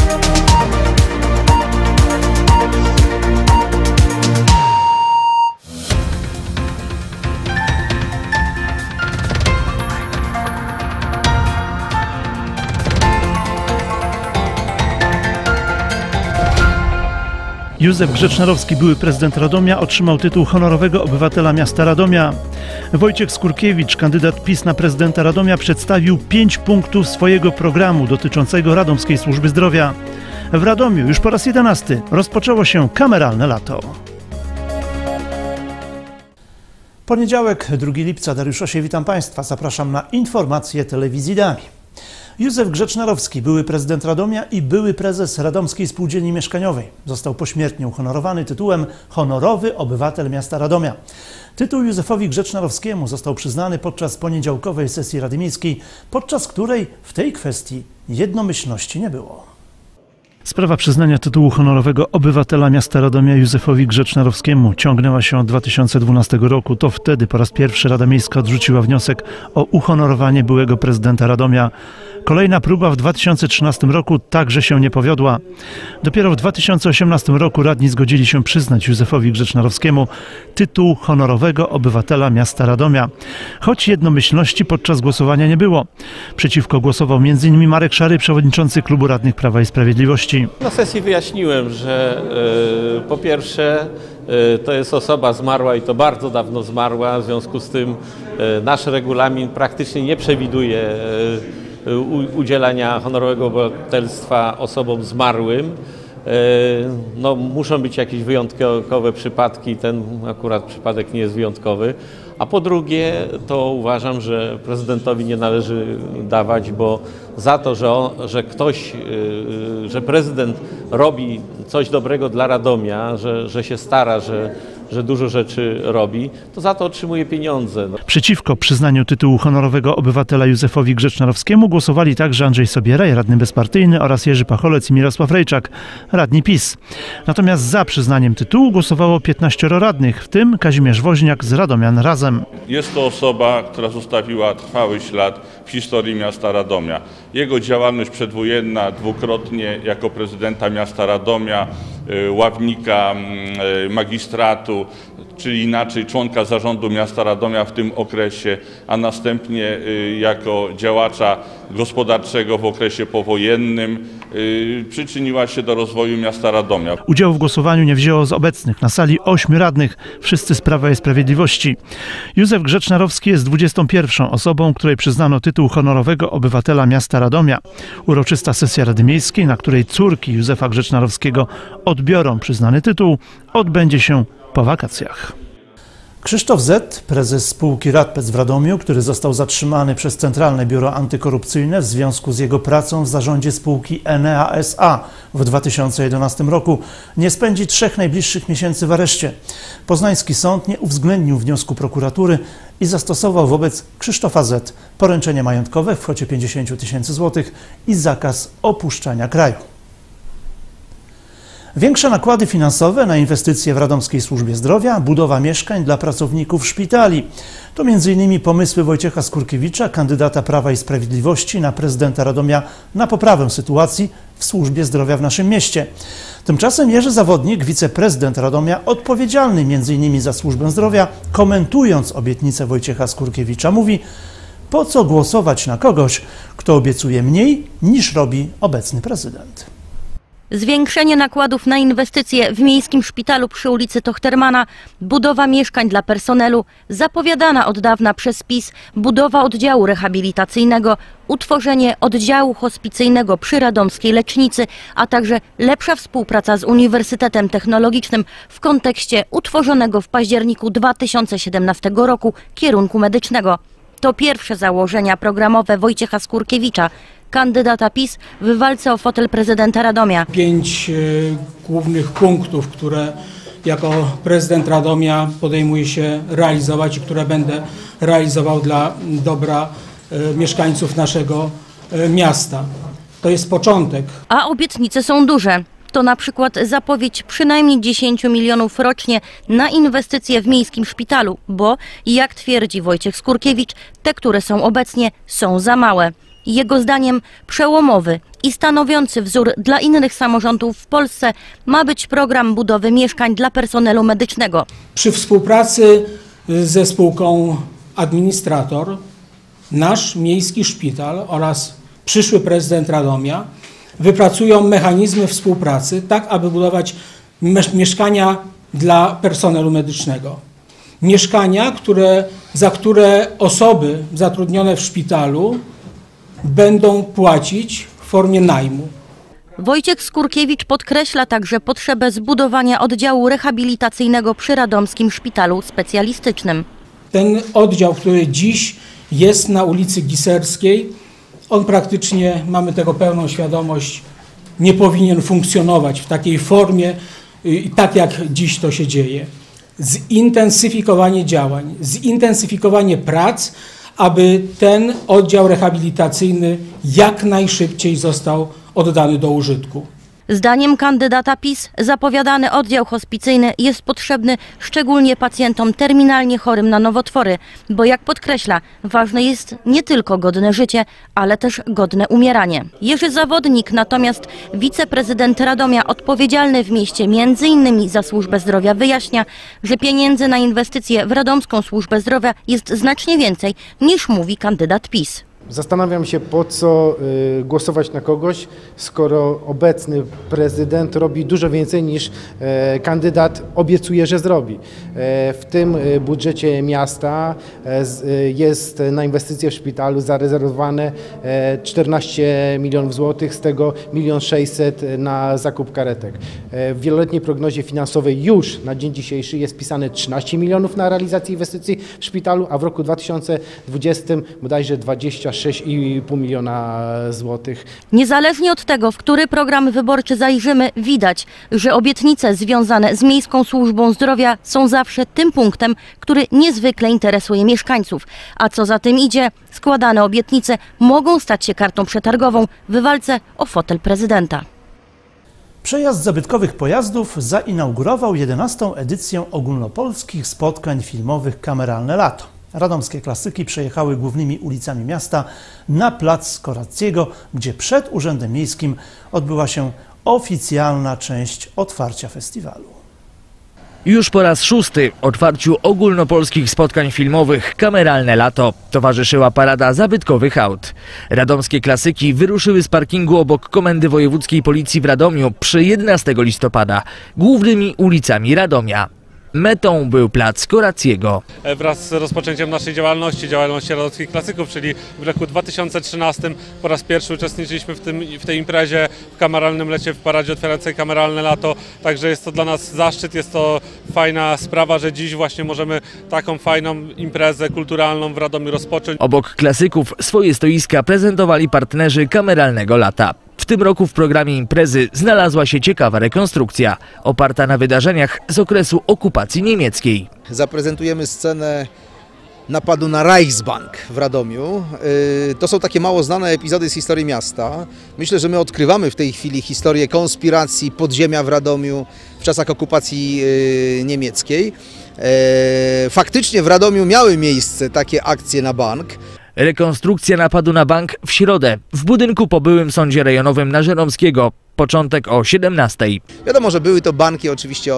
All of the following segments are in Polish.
Józef Grzecznorowski, były prezydent Radomia, otrzymał tytuł honorowego obywatela miasta Radomia. Wojciech Skurkiewicz, kandydat PiS na prezydenta Radomia, przedstawił 5 punktów swojego programu dotyczącego Radomskiej Służby Zdrowia. W Radomiu już po raz 11 rozpoczęło się kameralne lato. Poniedziałek, 2 lipca, Dariusz Osiej, witam Państwa. Zapraszam na informacje telewizji DAMI. Józef Grzecznorowski, były prezydent Radomia i były prezes Radomskiej Spółdzielni Mieszkaniowej, został pośmiertnie uhonorowany tytułem Honorowy Obywatel Miasta Radomia. Tytuł Józefowi Grzecznorowskiemu został przyznany podczas poniedziałkowej sesji Rady Miejskiej, podczas której w tej kwestii jednomyślności nie było. Sprawa przyznania tytułu honorowego obywatela miasta Radomia Józefowi Grzecznorowskiemu ciągnęła się od 2012 roku. To wtedy po raz pierwszy Rada Miejska odrzuciła wniosek o uhonorowanie byłego prezydenta Radomia. Kolejna próba w 2013 roku także się nie powiodła. Dopiero w 2018 roku radni zgodzili się przyznać Józefowi Grzecznorowskiemu tytuł honorowego obywatela miasta Radomia. Choć jednomyślności podczas głosowania nie było. Przeciwko głosował m.in. Marek Szary, przewodniczący Klubu Radnych Prawa i Sprawiedliwości. Na sesji wyjaśniłem, że po pierwsze to jest osoba zmarła i to bardzo dawno zmarła, w związku z tym nasz regulamin praktycznie nie przewiduje udzielania honorowego obywatelstwa osobom zmarłym. No, muszą być jakieś wyjątkowe przypadki, ten akurat przypadek nie jest wyjątkowy. A po drugie, to uważam, że prezydentowi nie należy dawać, bo za to, że prezydent robi coś dobrego dla Radomia, że się stara, że dużo rzeczy robi, to za to otrzymuje pieniądze. Przeciwko przyznaniu tytułu honorowego obywatela Józefowi Grzecznorowskiemu głosowali także Andrzej Sobieraj, radny bezpartyjny, oraz Jerzy Pacholec i Mirosław Rejczak, radni PiS. Natomiast za przyznaniem tytułu głosowało 15 radnych, w tym Kazimierz Woźniak z Radomian Razem. Jest to osoba, która zostawiła trwały ślad w historii miasta Radomia. Jego działalność przedwojenna dwukrotnie jako prezydenta miasta Radomia, ławnika magistratu, czyli inaczej członka zarządu miasta Radomia w tym okresie, a następnie jako działacza gospodarczego w okresie powojennym przyczyniła się do rozwoju miasta Radomia. Udziału w głosowaniu nie wzięło z obecnych na sali 8 radnych, wszyscy z Prawa i Sprawiedliwości. Józef Grzecznorowski jest 21. osobą, której przyznano tytuł honorowego obywatela miasta Radomia. Uroczysta sesja Rady Miejskiej, na której córki Józefa Grzecznorowskiego odbiorą przyznany tytuł, odbędzie się po wakacjach. Krzysztof Z., prezes spółki Radpec w Radomiu, który został zatrzymany przez Centralne Biuro Antykorupcyjne w związku z jego pracą w zarządzie spółki Enea S.A. w 2011 roku, nie spędzi 3 najbliższych miesięcy w areszcie. Poznański sąd nie uwzględnił wniosku prokuratury i zastosował wobec Krzysztofa Z. poręczenie majątkowe w kwocie 50 000 złotych i zakaz opuszczania kraju. Większe nakłady finansowe na inwestycje w Radomskiej Służbie Zdrowia, budowa mieszkań dla pracowników szpitali. To m.in. pomysły Wojciecha Skurkiewicza, kandydata Prawa i Sprawiedliwości na prezydenta Radomia, na poprawę sytuacji w służbie zdrowia w naszym mieście. Tymczasem Jerzy Zawodnik, wiceprezydent Radomia, odpowiedzialny m.in. za służbę zdrowia, komentując obietnicę Wojciecha Skurkiewicza, mówi: po co głosować na kogoś, kto obiecuje mniej niż robi obecny prezydent. Zwiększenie nakładów na inwestycje w miejskim szpitalu przy ulicy Tochtermana, budowa mieszkań dla personelu, zapowiadana od dawna przez PiS, budowa oddziału rehabilitacyjnego, utworzenie oddziału hospicyjnego przy radomskiej lecznicy, a także lepsza współpraca z Uniwersytetem Technologicznym w kontekście utworzonego w październiku 2017 roku kierunku medycznego. To pierwsze założenia programowe Wojciecha Skurkiewicza, kandydata PiS w walce o fotel prezydenta Radomia. 5 głównych punktów, które jako prezydent Radomia podejmuję się realizować i które będę realizował dla dobra mieszkańców naszego miasta. To jest początek. A obietnice są duże. To na przykład zapowiedź przynajmniej 10 milionów rocznie na inwestycje w miejskim szpitalu, bo jak twierdzi Wojciech Skurkiewicz, te, które są obecnie, są za małe. Jego zdaniem przełomowy i stanowiący wzór dla innych samorządów w Polsce ma być program budowy mieszkań dla personelu medycznego. Przy współpracy ze spółką Administrator nasz miejski szpital oraz przyszły prezydent Radomia wypracują mechanizmy współpracy, tak aby budować mieszkania dla personelu medycznego. Mieszkania, za które osoby zatrudnione w szpitalu będą płacić w formie najmu. Wojciech Skurkiewicz podkreśla także potrzebę zbudowania oddziału rehabilitacyjnego przy Radomskim Szpitalu Specjalistycznym. Ten oddział, który dziś jest na ulicy Giserskiej, on praktycznie, mamy tego pełną świadomość, nie powinien funkcjonować w takiej formie i tak jak dziś to się dzieje. Zintensyfikowanie działań, zintensyfikowanie prac, aby ten oddział rehabilitacyjny jak najszybciej został oddany do użytku. Zdaniem kandydata PiS zapowiadany oddział hospicyjny jest potrzebny szczególnie pacjentom terminalnie chorym na nowotwory, bo jak podkreśla, ważne jest nie tylko godne życie, ale też godne umieranie. Jerzy Zawodnik, natomiast wiceprezydent Radomia odpowiedzialny w mieście m.in. za służbę zdrowia, wyjaśnia, że pieniędzy na inwestycje w radomską służbę zdrowia jest znacznie więcej niż mówi kandydat PiS. Zastanawiam się, po co głosować na kogoś, skoro obecny prezydent robi dużo więcej niż kandydat obiecuje, że zrobi. W tym budżecie miasta jest na inwestycje w szpitalu zarezerwowane 14 milionów złotych, z tego 1 600 000 na zakup karetek. W wieloletniej prognozie finansowej już na dzień dzisiejszy jest pisane 13 milionów na realizację inwestycji w szpitalu, a w roku 2020 bodajże 26,5 miliona złotych. Niezależnie od tego, w który program wyborczy zajrzymy, widać, że obietnice związane z Miejską Służbą Zdrowia są zawsze tym punktem, który niezwykle interesuje mieszkańców. A co za tym idzie, składane obietnice mogą stać się kartą przetargową w walce o fotel prezydenta. Przejazd zabytkowych pojazdów zainaugurował 11. edycję ogólnopolskich spotkań filmowych Kameralne Lato. Radomskie klasyki przejechały głównymi ulicami miasta na plac Skorackiego, gdzie przed Urzędem Miejskim odbyła się oficjalna część otwarcia festiwalu. Już po raz 6. otwarciu ogólnopolskich spotkań filmowych Kameralne Lato towarzyszyła parada zabytkowych aut. Radomskie klasyki wyruszyły z parkingu obok Komendy Wojewódzkiej Policji w Radomiu przy 11 listopada, głównymi ulicami Radomia. Metą był plac Skorackiego. Wraz z rozpoczęciem naszej działalności Radomskich Klasyków, czyli w roku 2013 po raz pierwszy uczestniczyliśmy w tej imprezie, w Kameralnym Lecie, w paradzie otwierającej Kameralne Lato. Także jest to dla nas zaszczyt, jest to fajna sprawa, że dziś właśnie możemy taką fajną imprezę kulturalną w Radomiu rozpocząć. Obok klasyków swoje stoiska prezentowali partnerzy Kameralnego Lata. W tym roku w programie imprezy znalazła się ciekawa rekonstrukcja, oparta na wydarzeniach z okresu okupacji niemieckiej. Zaprezentujemy scenę napadu na Reichsbank w Radomiu. To są takie mało znane epizody z historii miasta. Myślę, że my odkrywamy w tej chwili historię konspiracji podziemia w Radomiu w czasach okupacji niemieckiej. Faktycznie w Radomiu miały miejsce takie akcje na bank. Rekonstrukcja napadu na bank w środę w budynku po byłym sądzie rejonowym na Żeromskiego. Początek o 17. Wiadomo, że były to banki oczywiście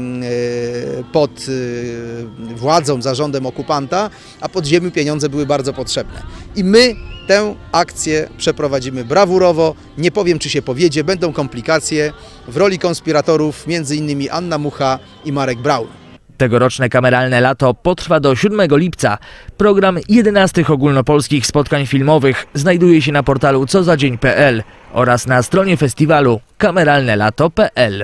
pod władzą, zarządem okupanta, a pod ziemią pieniądze były bardzo potrzebne. I my tę akcję przeprowadzimy brawurowo, nie powiem, czy się powiedzie, będą komplikacje. W roli konspiratorów m.in. Anna Mucha i Marek Braun. Tegoroczne Kameralne Lato potrwa do 7 lipca. Program 11 ogólnopolskich spotkań filmowych znajduje się na portalu cozadzień.pl oraz na stronie festiwalu kameralnelato.pl.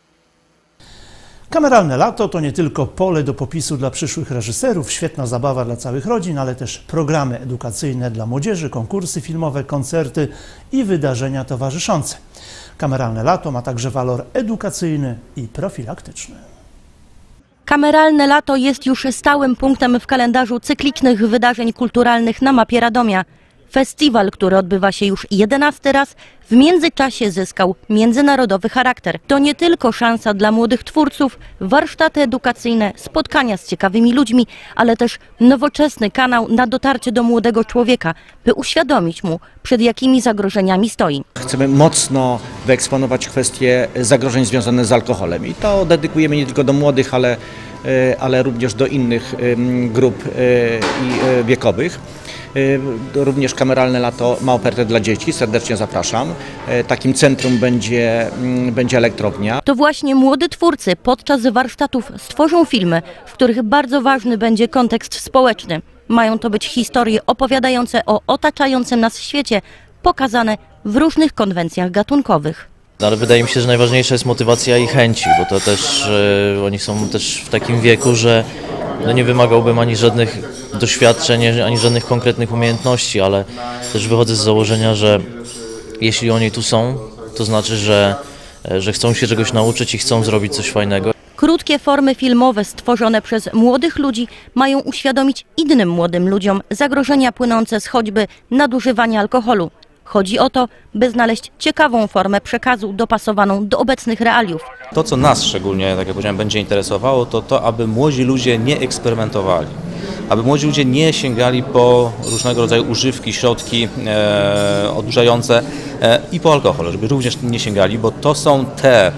Kameralne Lato to nie tylko pole do popisu dla przyszłych reżyserów, świetna zabawa dla całych rodzin, ale też programy edukacyjne dla młodzieży, konkursy filmowe, koncerty i wydarzenia towarzyszące. Kameralne Lato ma także walor edukacyjny i profilaktyczny. Kameralne Lato jest już stałym punktem w kalendarzu cyklicznych wydarzeń kulturalnych na mapie Radomia. Festiwal, który odbywa się już 11. raz, w międzyczasie zyskał międzynarodowy charakter. To nie tylko szansa dla młodych twórców, warsztaty edukacyjne, spotkania z ciekawymi ludźmi, ale też nowoczesny kanał na dotarcie do młodego człowieka, by uświadomić mu, przed jakimi zagrożeniami stoi. Chcemy mocno wyeksponować kwestie zagrożeń związanych z alkoholem i to dedykujemy nie tylko do młodych, ale również do innych grup wiekowych. Również Kameralne Lato ma ofertę dla dzieci, serdecznie zapraszam. Takim centrum będzie elektrownia. To właśnie młodzi twórcy podczas warsztatów stworzą filmy, w których bardzo ważny będzie kontekst społeczny. Mają to być historie opowiadające o otaczającym nas świecie, pokazane w różnych konwencjach gatunkowych. Ale wydaje mi się, że najważniejsza jest motywacja i chęci, bo to też oni są też w takim wieku, że nie wymagałbym ani żadnych doświadczeń, ani żadnych konkretnych umiejętności, ale też wychodzę z założenia, że jeśli oni tu są, to znaczy, że chcą się czegoś nauczyć i chcą zrobić coś fajnego. Krótkie formy filmowe stworzone przez młodych ludzi mają uświadomić innym młodym ludziom zagrożenia płynące z choćby nadużywania alkoholu. Chodzi o to, by znaleźć ciekawą formę przekazu dopasowaną do obecnych realiów. To, co nas szczególnie, tak jak powiedziałem, będzie interesowało, to aby młodzi ludzie nie eksperymentowali. Aby młodzi ludzie nie sięgali po różnego rodzaju używki, środki odurzające i po alkohol, żeby również nie sięgali, bo to są te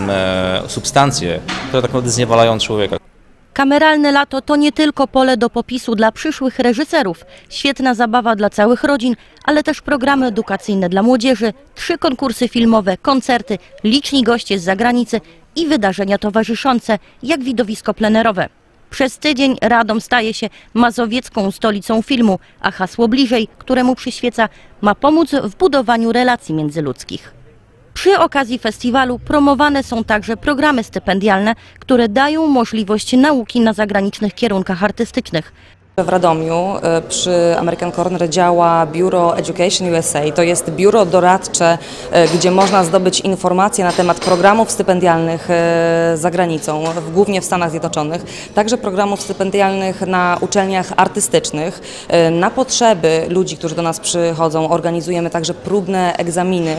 substancje, które tak naprawdę zniewalają człowieka. Kameralne Lato to nie tylko pole do popisu dla przyszłych reżyserów, świetna zabawa dla całych rodzin, ale też programy edukacyjne dla młodzieży, 3 konkursy filmowe, koncerty, liczni goście z zagranicy i wydarzenia towarzyszące, jak widowisko plenerowe. Przez tydzień Radom staje się mazowiecką stolicą filmu, a hasło bliżej, któremu przyświeca, ma pomóc w budowaniu relacji międzyludzkich. Przy okazji festiwalu promowane są także programy stypendialne, które dają możliwość nauki na zagranicznych kierunkach artystycznych. W Radomiu przy American Corner działa biuro Education USA. To jest biuro doradcze, gdzie można zdobyć informacje na temat programów stypendialnych za granicą, głównie w Stanach Zjednoczonych, także programów stypendialnych na uczelniach artystycznych. Na potrzeby ludzi, którzy do nas przychodzą, organizujemy także próbne egzaminy.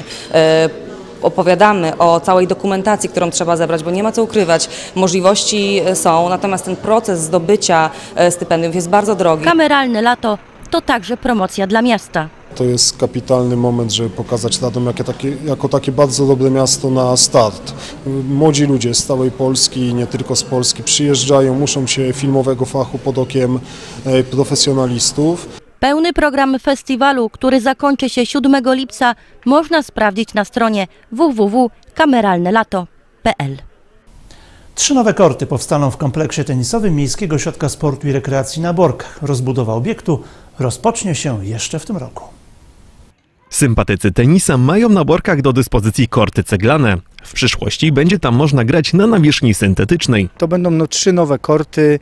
Opowiadamy o całej dokumentacji, którą trzeba zebrać, bo nie ma co ukrywać. Możliwości są, natomiast ten proces zdobycia stypendiów jest bardzo drogi. Kameralne Lato to także promocja dla miasta. To jest kapitalny moment, żeby pokazać Radom jako takie bardzo dobre miasto na start. Młodzi ludzie z całej Polski i nie tylko z Polski przyjeżdżają, uczą się filmowego fachu pod okiem profesjonalistów. Pełny program festiwalu, który zakończy się 7 lipca, można sprawdzić na stronie www.kameralnelato.pl. 3 nowe korty powstaną w kompleksie tenisowym Miejskiego Ośrodka Sportu i Rekreacji na Borkach. Rozbudowa obiektu rozpocznie się jeszcze w tym roku. Sympatycy tenisa mają na Borkach do dyspozycji korty ceglane. W przyszłości będzie tam można grać na nawierzchni syntetycznej. To będą 3 nowe korty.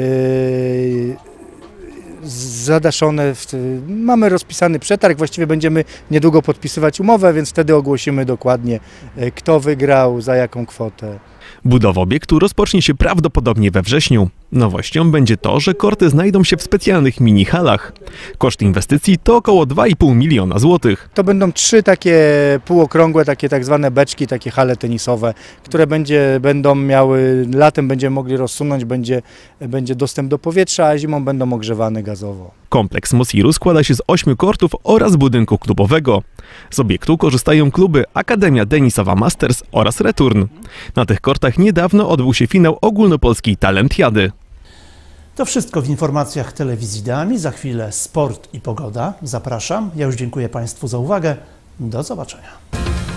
Zadaszone, mamy rozpisany przetarg, właściwie będziemy niedługo podpisywać umowę, więc wtedy ogłosimy dokładnie, kto wygrał, za jaką kwotę. Budowa obiektu rozpocznie się prawdopodobnie we wrześniu. Nowością będzie to, że korty znajdą się w specjalnych mini-halach. Koszt inwestycji to około 2,5 miliona złotych. To będą 3 takie półokrągłe, takie tak zwane beczki, takie hale tenisowe, które będą miały, latem będziemy mogli rozsunąć, będzie dostęp do powietrza, a zimą będą ogrzewane gazowo. Kompleks Mosiru składa się z 8 kortów oraz budynku klubowego. Z obiektu korzystają kluby Akademia Tenisowa Masters oraz Return. Na tych kortach niedawno odbył się finał ogólnopolskiej talentiady. To wszystko w informacjach telewizji Ideami. Za chwilę sport i pogoda. Zapraszam. Ja już dziękuję Państwu za uwagę. Do zobaczenia.